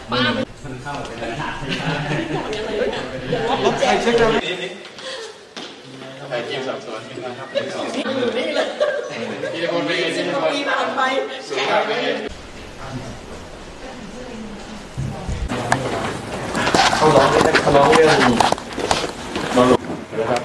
ป้ามันเข้าไปเลยรถใครเช็คแล้วใครเกี่ยวกับสวนนะครับอยู่นี่เลยที่คนไปที่คนปีผ่านไปเขาร้องเรื่องนอนหลุดนะครับ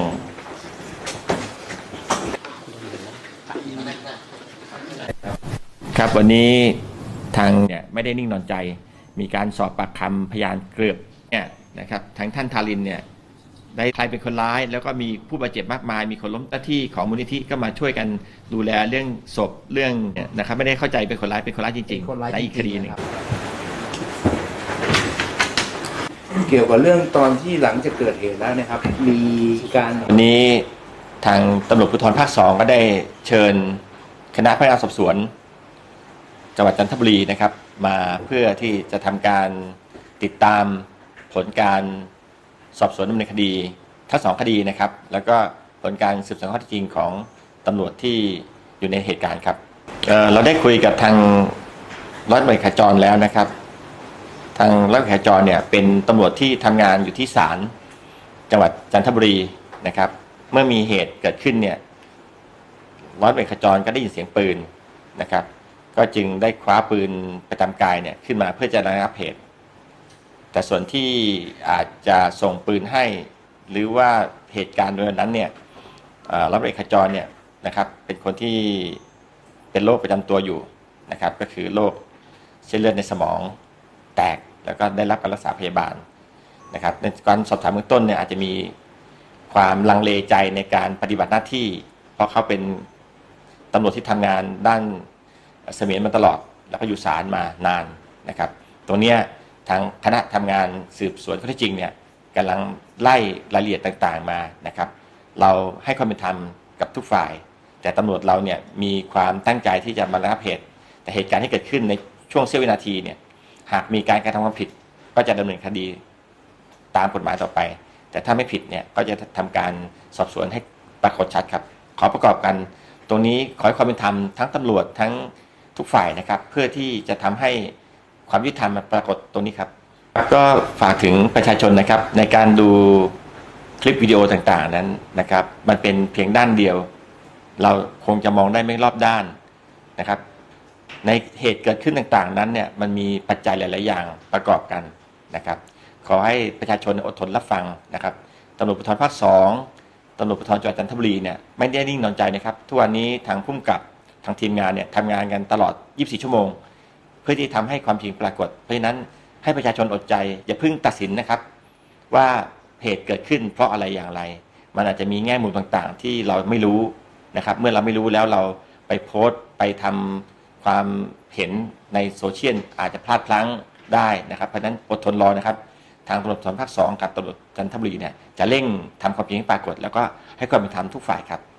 ครับวันนี้ทางเนี่ยไม่ได้นิ่งนอนใจมีการสอบปากคำพยานเกือบเนี่ยนะครับทั้งท่านทารินเนี่ยได้ใครเป็นคนร้ายแล้วก็มีผู้บาดเจ็บมากมายมีคนล้มเจ้าที่ของมูลนิธิก็มาช่วยกันดูแลเรื่องศพเรื่องนะครับไม่ได้เข้าใจเป็นคนร้ายเป็นคนร้ายจริงๆในอีกคดีหนึ่งเกี่ยวกับเรื่องตอนที่หลังจากเกิดเหตุแล้วนะครับมีการวันนี้ทางตำรวจภูธรภาค 2ก็ได้เชิญคณะพนักงานสอบสวนจังหวัดจันทบุรีนะครับมาเพื่อที่จะทำการติดตามผลการสอบสวนดำเนินคดีทั้ง2คดีนะครับแล้วก็ผลการสืบสวนข้อเท็จจริงของตำรวจที่อยู่ในเหตุการณ์ครับเราได้คุยกับทางร้อยตำรวจขจรแล้วนะครับทางร้อยตำรวจขจรเนี่ยเป็นตำรวจที่ทำงานอยู่ที่ศาลจังหวัดจันทบุรีนะครับเมื่อมีเหตุเกิดขึ้นเนี่ยร้อยตำรวจขจรก็ได้ยินเสียงปืนนะครับก็จึงได้คว้าปืนประจำกายเนี่ยขึ้นมาเพื่อจะระงับเหตุแต่ส่วนที่อาจจะส่งปืนให้หรือว่าเหตุการณ์ในวันนั้นเนี่ยร้อยตำรวจขจรเนี่ยนะครับเป็นคนที่เป็นโรคประจำตัวอยู่นะครับก็คือโรคเส้นเลือดในสมองแตกแล้วก็ได้รับการรักษาพยาบาลนะครับในการสอบถามเบื้องต้นเนี่ยอาจจะมีความลังเลใจในการปฏิบัติหน้าที่เพราะเขาเป็นตำรวจที่ทำงานด้านเสมียนมาตลอดแล้วก็อยู่ศาลมานานนะครับตรงนี้ทางคณะทำงานสืบสวนข้อเท็จจริงเนี่ยกำลังไล่รายละเอียดต่างๆมานะครับเราให้ความเป็นธรรมกับทุกฝ่ายแต่ตำรวจเราเนี่ยมีความตั้งใจที่จะมาระงับเหตุแต่เหตุการณ์ที่เกิดขึ้นในช่วงเสี้ยววินาทีเนี่ยหากมีการกระทำความผิดก็จะดำเนินคดีตามกฎหมายต่อไปแต่ถ้าไม่ผิดเนี่ยก็จะทำการสอบสวนให้ปรากฏชัดครับขอประกอบกันตรงนี้ขอให้ความเป็นธรรมทั้งตำรวจทั้งทุกฝ่ายนะครับเพื่อที่จะทำให้ความยุติธรรมปรากฏตรงนี้ครับก็ฝากถึงประชาชนนะครับในการดูคลิปวิดีโอต่างๆนั้นนะครับมันเป็นเพียงด้านเดียวเราคงจะมองได้ไม่รอบด้านนะครับในเหตุเกิดขึ้นต่างๆนั้นเนี่ยมันมีปัจจัยหลายๆอย่างประกอบกันนะครับขอให้ประชาชนอดทนรับฟังนะครับตำรวจภูธรภาค 2ตำรวจภูธรจังหวัดจันทบุรีเนี่ยไม่ได้นิ่งนอนใจนะครับทุกวันนี้ทางผู้กำกับทางทีมงานเนี่ยทำงานกันตลอด24ชั่วโมงเพื่อที่ทำให้ความจริงปรากฏเพราะฉะนั้นให้ประชาชนอดใจอย่าเพิ่งตัดสินนะครับว่าเหตุเกิดขึ้นเพราะอะไรอย่างไรมันอาจจะมีแง่มุมต่างๆที่เราไม่รู้นะครับเมื่อเราไม่รู้แล้วเราไปโพสต์ไปทำความเห็นในโซเชียลอาจจะพลาดพลั้งได้นะครับเพราะฉะนั้นอดทนรอนะครับทางตำรวจภูธรภาค 2กับตำรวจจันทบุรีเนี่ยจะเร่งทำความจริงให้ปรากฏแล้วก็ให้ความเป็นธรรมทุกฝ่ายครับ